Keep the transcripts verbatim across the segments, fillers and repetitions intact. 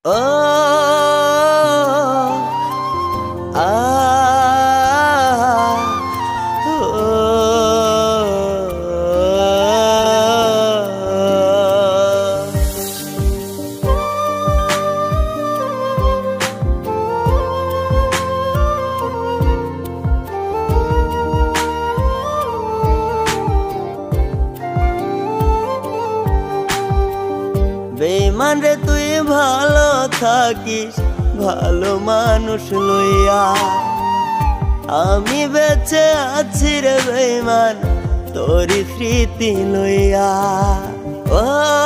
ও আ বেঈমান রে তুই ভালো থাকিস ভালো মানুষ লইয়া, আমি বেঁচে আছি রে বেঈমান তোরি স্মৃতি লইয়া। ও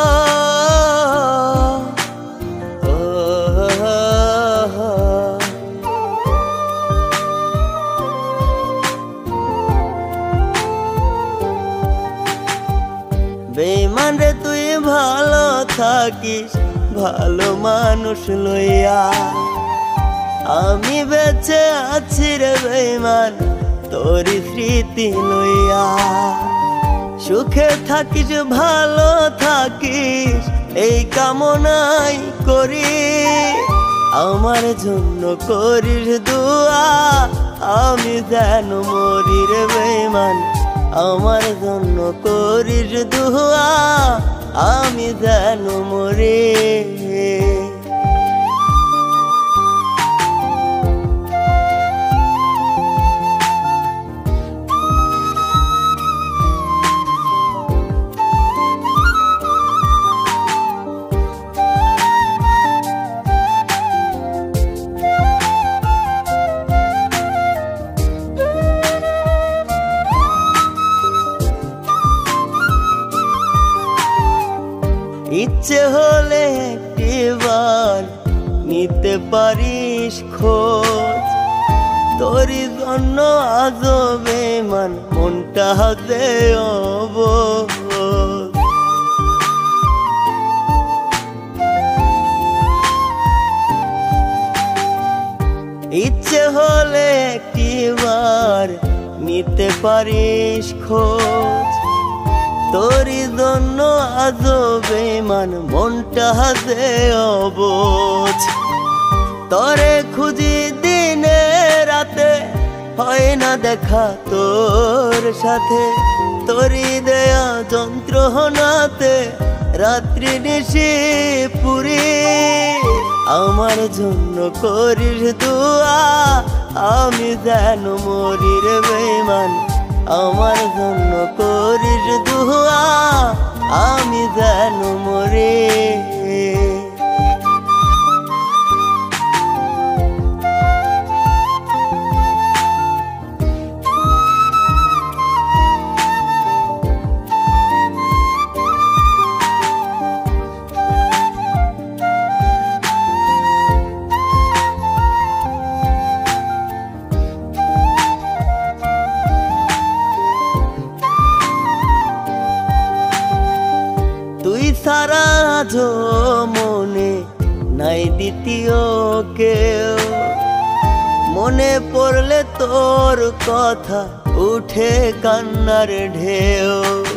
ও বেঈমান রে তুই ভালো থাকিস ভালো মানুষ লইয়া, আমি বেঁচে আছি রে বেঈমান তোরি স্মৃতি লইয়া। সুখে থাকিস ভালো থাকিস এই কামনাই করি, আমার জন্য করিস দুয়া আমি যেন মরি রে বেঈমান, আমার জন্য করিস দুয়া আমি যেন মরি। ইচ্ছে হলে একটিবার নিতে পারিস খোঁজ, তোরই জন্য আজও বেঈমান মনটা হাতে অবুঝ। ইচ্ছে হলে একটিবার নিতে পারিস খোঁজ, তোরি জন্য আজও বেঈমান মনটা হাতে অবুঝ। তরে খুঁজি দিনে রাতে হয় না দেখা তোর সাথে, তোরি দেয়া যন্ত্রণাতে রাত্রি নিশি পুরি, আমার জন্য করিস দুয়া আমি যেন মরি রে বেঈমান, আমার জন্য করিস দুয়া আমি যেন মরি। তুই সারা আজও মনে নাই দ্বিতীয় কেউ, মনে পড়লে তোর কথা উঠে কান্নার ঢেউ।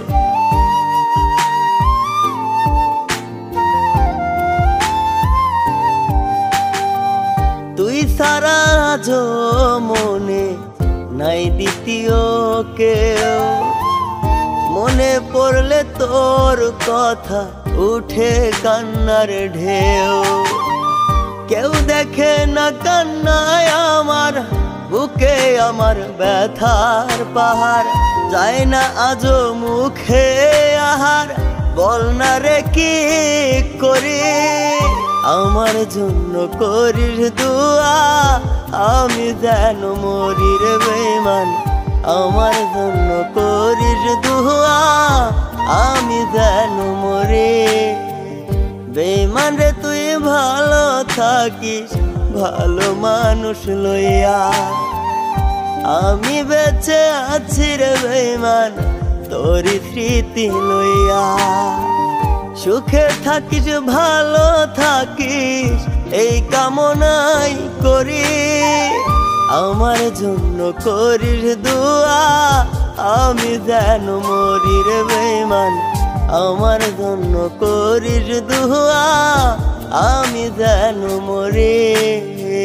তুই সারা আজও মনে নাই দ্বিতীয় কেউ, মনে পড়লে তোর কথা উঠে কান্নার ঢেউ। কেউ দেখে না কান্নায় আমার বুকে আমার ব্যথার পাহাড়, যায় না আজও মুখে আহার, বল না রে কি করি, আমার জন্য করিস দুয়া আমি যেন মরি রে বেঈমান, আমার জন্য করিস দুয়া আমি যেন মরি। বেঈমান রে তুই ভালো থাকিস ভালো মানুষ লইয়া, আমি বেঁচে আছি রে বেঈমান তোরি স্মৃতি লইয়া। সুখে থাকিস ভালো থাকিস এই কামনাই করি, আমার জন্য করিস দুয়া আমি যেন মরি রে বেঈমান, আমার জন্য করিস দুয়া আমি যেন মরে